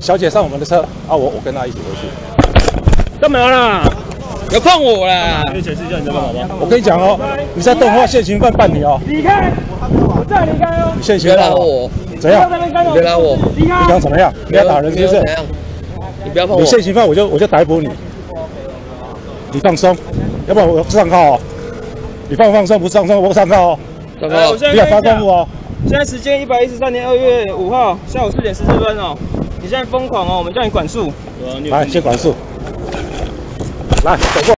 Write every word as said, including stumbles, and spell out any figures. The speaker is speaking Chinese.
小姐上我们的车啊，我我跟她一起回去。 干嘛啦？不要碰我啦！ 可以解释一下你在干嘛吗？ 我跟你讲哦，你在动画现行犯办你哦。 离开！我再离开哦。 你现行犯我， 怎样？ 你别拉我！ 离开！ 你想怎么样？你要打人是不是？ 怎样？你不要碰我！ 你现行犯我就我就逮捕你。你放松，要不然我上铐哦。你放不放松？不上松，我上铐哦。 上铐！ 不要发公务哦。 现在时间一百一十三年二月五号下午四点十四分哦。你现在疯狂哦，我们叫你管束。 来，先管束。来，走过。